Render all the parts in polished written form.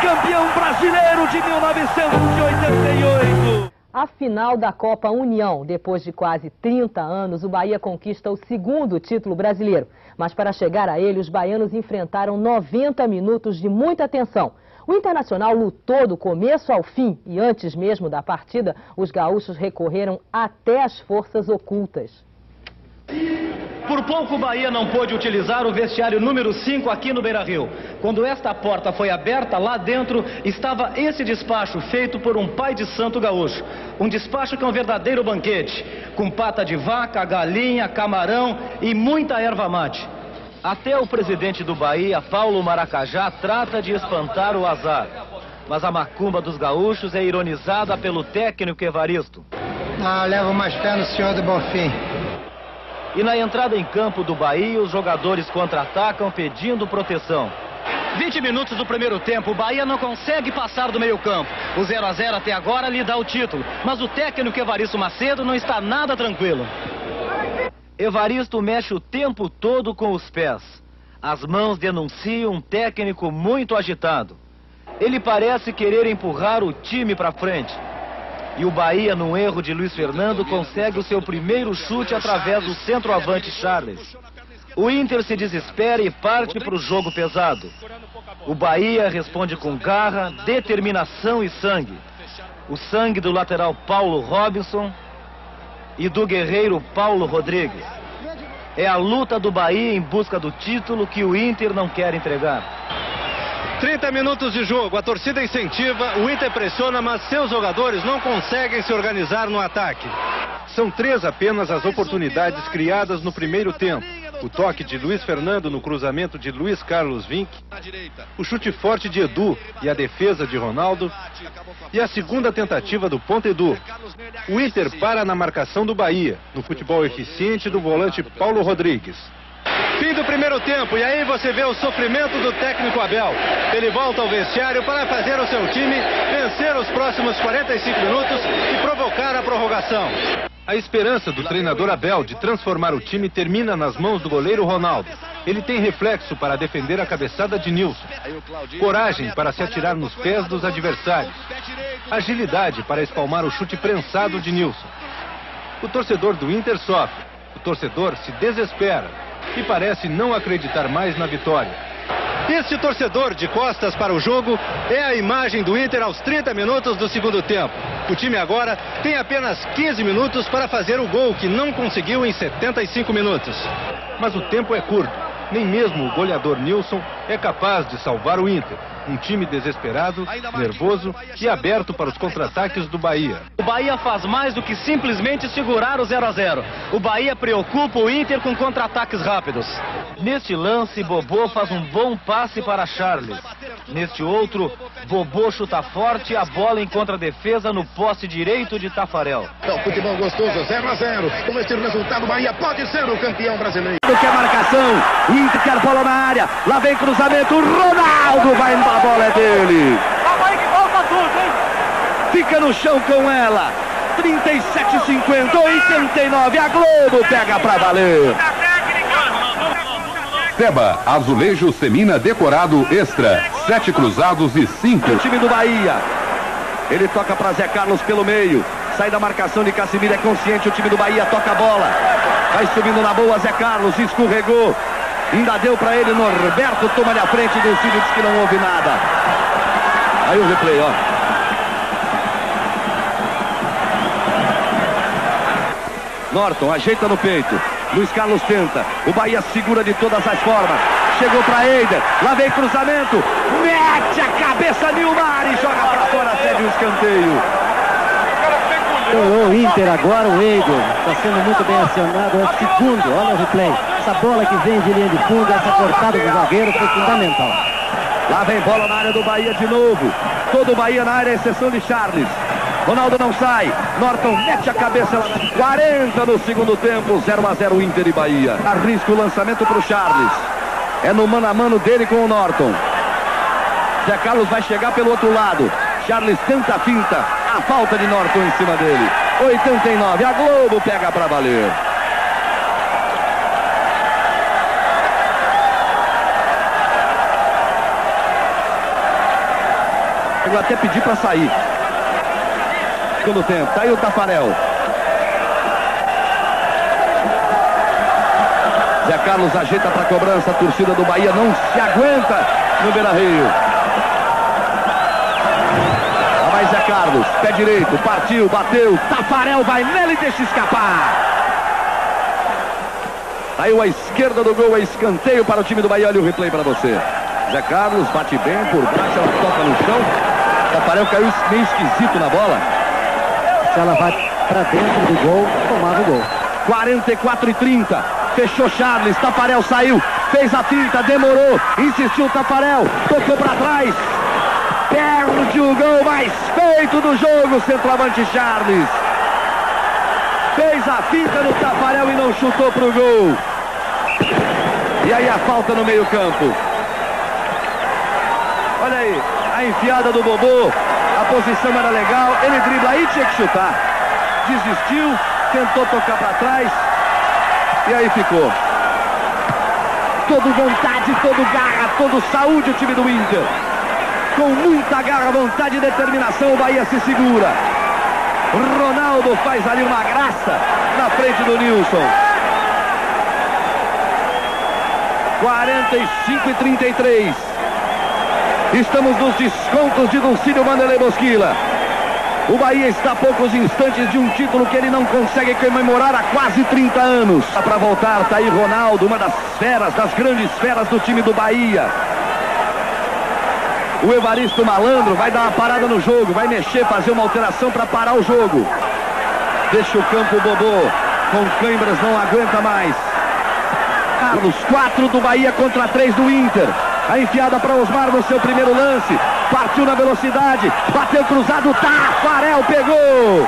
campeão brasileiro de 1988. A final da Copa União. Depois de quase 30 anos, o Bahia conquista o segundo título brasileiro. Mas para chegar a ele, os baianos enfrentaram 90 minutos de muita tensão. O Internacional lutou do começo ao fim e antes mesmo da partida, os gaúchos recorreram até as forças ocultas. Por pouco o Bahia não pôde utilizar o vestiário número 5 aqui no Beira-Rio. Quando esta porta foi aberta, lá dentro estava esse despacho feito por um pai de santo gaúcho. Um despacho que é um verdadeiro banquete, com pata de vaca, galinha, camarão e muita erva mate. Até o presidente do Bahia, Paulo Maracajá, trata de espantar o azar. Mas a macumba dos gaúchos é ironizada pelo técnico Evaristo. Ah, levo mais fé no senhor do Bonfim. E na entrada em campo do Bahia, os jogadores contra-atacam pedindo proteção. 20 minutos do primeiro tempo, o Bahia não consegue passar do meio-campo. O 0 a 0 até agora lhe dá o título, mas o técnico Evaristo Macedo não está nada tranquilo. Evaristo mexe o tempo todo com os pés. As mãos denunciam um técnico muito agitado. Ele parece querer empurrar o time para frente. E o Bahia, num erro de Luiz Fernando, consegue o seu primeiro chute através do centroavante Charles. O Inter se desespera e parte para o jogo pesado. O Bahia responde com garra, determinação e sangue. O sangue do lateral Paulo Robinson e do guerreiro Paulo Rodrigues. É a luta do Bahia em busca do título que o Inter não quer entregar. 30 minutos de jogo, a torcida incentiva, o Inter pressiona, mas seus jogadores não conseguem se organizar no ataque. São 3 apenas as oportunidades criadas no primeiro tempo. O toque de Luiz Fernando no cruzamento de Luiz Carlos Vinck, o chute forte de Edu e a defesa de Ronaldo, e a segunda tentativa do Pontedou. O Inter para na marcação do Bahia, no futebol eficiente do volante Paulo Rodrigues. Fim do primeiro tempo, e aí você vê o sofrimento do técnico Abel. Ele volta ao vestiário para fazer o seu time vencer os próximos 45 minutos e provocar a prorrogação. A esperança do treinador Abel de transformar o time termina nas mãos do goleiro Ronaldo. Ele tem reflexo para defender a cabeçada de Nilson, coragem para se atirar nos pés dos adversários, agilidade para espalmar o chute prensado de Nilson. O torcedor do Inter sofre, o torcedor se desespera e parece não acreditar mais na vitória. Este torcedor de costas para o jogo é a imagem do Inter aos 30 minutos do segundo tempo. O time agora tem apenas 15 minutos para fazer o gol que não conseguiu em 75 minutos. Mas o tempo é curto. Nem mesmo o goleador Nilson é capaz de salvar o Inter. Um time desesperado, nervoso e aberto para os contra-ataques do Bahia. O Bahia faz mais do que simplesmente segurar o 0 a 0. O Bahia preocupa o Inter com contra-ataques rápidos. Neste lance, Bobô faz um bom passe para Charles. Neste outro, Bobô chuta forte, a bola encontra a defesa no poste direito de Tafarel. É o futebol gostoso, 0 a 0. Com este resultado, o Bahia pode ser o campeão brasileiro. Que é marcação, Inter quer bola na área, lá vem cruzamento, Ronaldo vai embora, a bola é dele. Fica no chão com ela, 37,50, 89, a Globo pega pra valer. Seba, azulejo Semina decorado extra, 7 cruzados e 5. O time do Bahia, ele toca pra Zé Carlos pelo meio, sai da marcação de Casimiro, é consciente, o time do Bahia toca a bola. Vai subindo na boa, Zé Carlos, escorregou. Ainda deu pra ele, Norberto toma-lhe a frente, Delcídio diz que não houve nada. Aí o replay, ó. Norton ajeita no peito. Luiz Carlos tenta. O Bahia segura de todas as formas. Chegou pra Eider. Lá vem cruzamento. Mete a cabeça Nilmar e joga pra fora, cede o escanteio. O Inter agora, o Eider está sendo muito bem acionado, é o segundo, olha o replay, essa bola que vem de linha de fundo, essa cortada do zagueiro foi fundamental. Lá vem bola na área do Bahia de novo, todo o Bahia na área, exceção de Charles. Ronaldo não sai, Norton mete a cabeça, 40 no segundo tempo, 0 a 0 Inter e Bahia. Arrisca o lançamento para o Charles, é no mano a mano dele com o Norton. Zé Carlos vai chegar pelo outro lado, Charles tenta a finta, a falta de Norton em cima dele. 89, a Globo pega pra valer. chegou até a pedir para sair. Segundo tempo, tá aí o Tafarel. Zé Carlos ajeita para a cobrança, a torcida do Bahia não se aguenta no Beira-Rio. Lá vai Zé Carlos, pé direito, partiu, bateu, Tafarel vai nele e deixa escapar. Aí a esquerda do gol, é escanteio para o time do Bahia. Olha o replay para você. Zé Carlos bate bem por baixo, ela toca no chão. Tafarel caiu meio esquisito na bola. Se ela vai para dentro do gol, tomava o gol. 44-30. Fechou Charles, Tafarel saiu, fez a finta, demorou, insistiu Tafarel, tocou para trás, perde o gol mais feito do jogo, centroavante Charles. Fez a finta no Tafarel e não chutou pro gol. E aí a falta no meio campo. Olha aí, a enfiada do Bobô, a posição era legal, ele dribla aí, tinha que chutar. Desistiu, tentou tocar para trás. E aí ficou. Todo vontade, todo garra, todo saúde o time do Inter. Com muita garra, vontade e determinação, o Bahia se segura. Ronaldo faz ali uma graça na frente do Nilson. 45-33. Estamos nos descontos de Dulcílio Vanderlei Bosquila. O Bahia está a poucos instantes de um título que ele não consegue comemorar há quase 30 anos. Para voltar, tá aí Ronaldo, uma das feras, das grandes feras do time do Bahia. O Evaristo Malandro vai dar uma parada no jogo, vai mexer, fazer uma alteração para parar o jogo. Deixa o campo Bobô, com câimbras não aguenta mais. Carlos, 4 do Bahia contra 3 do Inter. A enfiada para Osmar no seu primeiro lance. Partiu na velocidade, bateu cruzado, Tafarel pegou.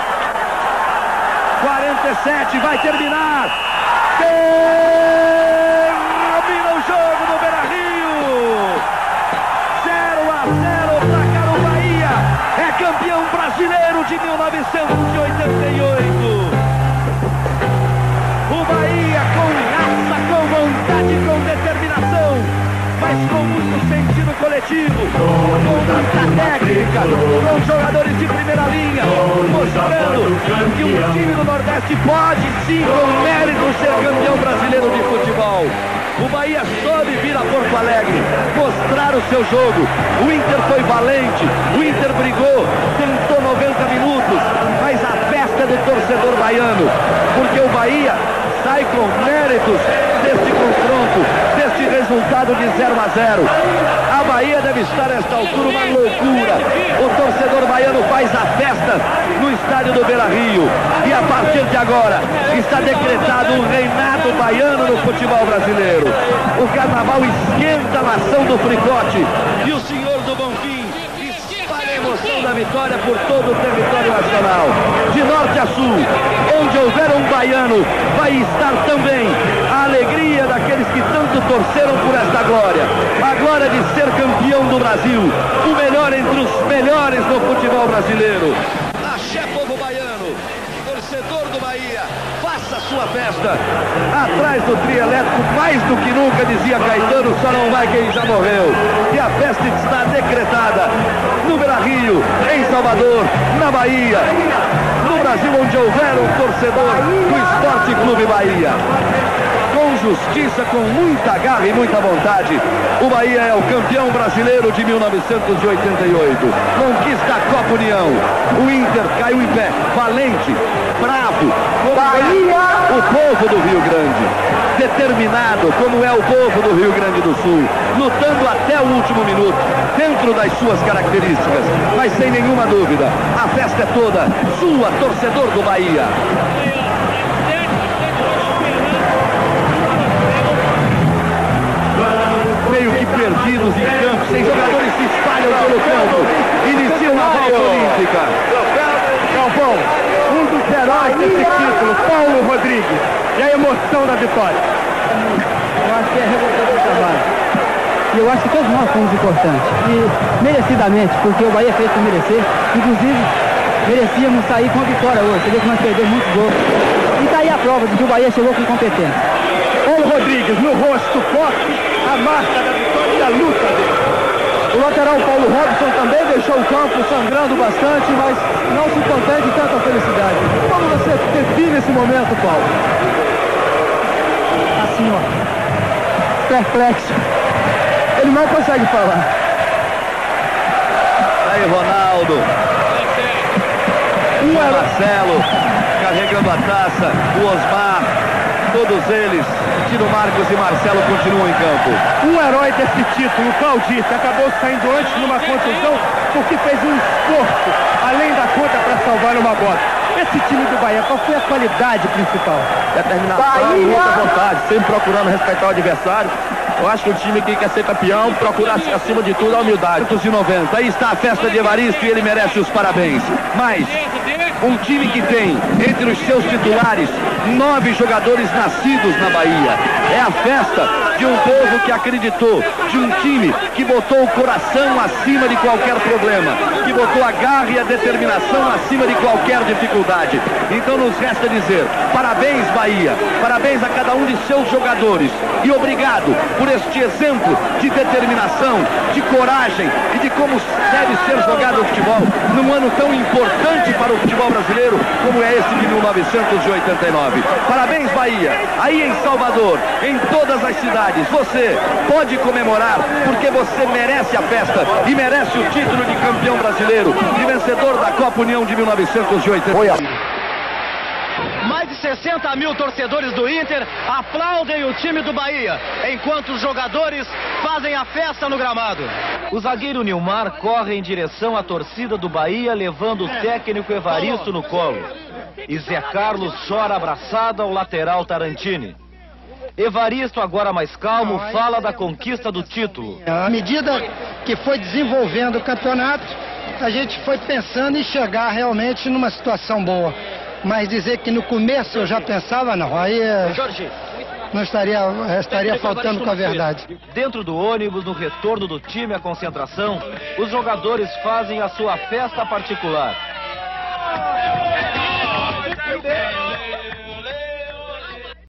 47, vai terminar. Termina o jogo no Beira-Rio. 0-0, placar o Bahia. É campeão brasileiro de 1988. O Bahia com raça, com vontade, com determinação, mas com muito sentido coletivo, com muita técnica, com jogadores de primeira linha, mostrando que um time do Nordeste pode sim, com mérito, ser campeão brasileiro de futebol. O Bahia soube vir a Porto Alegre, mostrar o seu jogo. O Inter foi valente, o Inter brigou, tentou 90 minutos, mas a festa é do torcedor baiano, porque o Bahia sai com méritos deste confronto, deste resultado de 0-0. A Bahia deve estar nesta altura uma loucura. O torcedor baiano faz a festa no estádio do Beira-Rio. E a partir de agora está decretado um reinado baiano no futebol brasileiro. O carnaval esquenta a nação do Fricote. E o senhor do Bonfim espalha a emoção da vitória por todo o território nacional. De norte a sul, onde houver um baiano, vai estar também a alegria daqueles que tanto torceram por esta glória. A glória de ser campeão do Brasil, o melhor entre os melhores no futebol brasileiro. Axé, povo baiano, torcedor do Bahia, faça a sua festa. Atrás do trio elétrico, mais do que nunca, dizia Caetano, só não vai quem já morreu. E a festa está decretada no Beira-Rio, em Salvador, na Bahia, no Brasil, onde houver um torcedor do Esporte Clube Bahia. Com justiça, com muita garra e muita vontade, o Bahia é o campeão brasileiro de 1988. Conquista a Copa União. O Inter caiu em pé, valente, bravo. Bahia, o povo do Rio Grande, determinado como é o povo do Rio Grande do Sul, lutando até o último minuto, dentro das suas características, mas sem nenhuma dúvida, a festa é toda sua, torcedor do Bahia. Meio que perdidos em campo, sem jogadores se espalham pelo campo, iniciam a volta olímpica. Galvão, um dos heróis desse título, Paulo Rodrigues, e a emoção da vitória. Eu acho que é revoltado do trabalho. E eu acho que todos nós fomos importantes. E merecidamente, porque o Bahia fez por merecer. Inclusive, merecíamos sair com a vitória hoje. Você vê que nós perdemos muitos gols. E tá aí a prova de que o Bahia chegou com competência. Paulo Rodrigues, no rosto forte, a marca da vitória e a luta dele. O lateral Paulo Robson também deixou o campo sangrando bastante, mas não se contém de tanta felicidade. Como você define esse momento, Paulo? Assim, ó, perplexo. Ele não consegue falar. Aí, Ronaldo. O Marcelo carregando a taça, o Osmar, todos eles, Tino Marcos e Marcelo continuam em campo. Um herói desse título, Claudir, acabou saindo antes numa contusão porque fez um esforço além da conta para salvar uma bola. Esse time do Bahia, qual foi a qualidade principal? Determinação, muita vontade, sempre procurando respeitar o adversário. Eu acho que o time que quer ser campeão procura, acima de tudo, a humildade. 290, aí está a festa de Evaristo e ele merece os parabéns. Mas um time que tem entre os seus titulares 9 jogadores nascidos na Bahia. É a festa de um povo que acreditou, de um time que botou o coração acima de qualquer problema, que botou a garra e a determinação acima de qualquer dificuldade. Então nos resta dizer, parabéns Bahia, parabéns a cada um de seus jogadores e obrigado por este exemplo de determinação, de coragem e de como deve ser jogado o futebol num ano tão importante para o futebol brasileiro como é esse de 1989. Parabéns Bahia, aí em Salvador, em todas as cidades, você pode comemorar porque você merece a festa e merece o título de campeão brasileiro, de vencedor da Copa União de 1989. Mais de 60 mil torcedores do Inter aplaudem o time do Bahia, enquanto os jogadores fazem a festa no gramado. O zagueiro Nilmar corre em direção à torcida do Bahia, levando o técnico Evaristo no colo. E Zé Carlos chora abraçado ao lateral Tarantini. Evaristo, agora mais calmo, fala da conquista do título. À medida que foi desenvolvendo o campeonato, a gente foi pensando em chegar realmente numa situação boa. Mas dizer que no começo eu já pensava, não, aí não estaria faltando com a verdade. Dentro do ônibus, no retorno do time à concentração, os jogadores fazem a sua festa particular.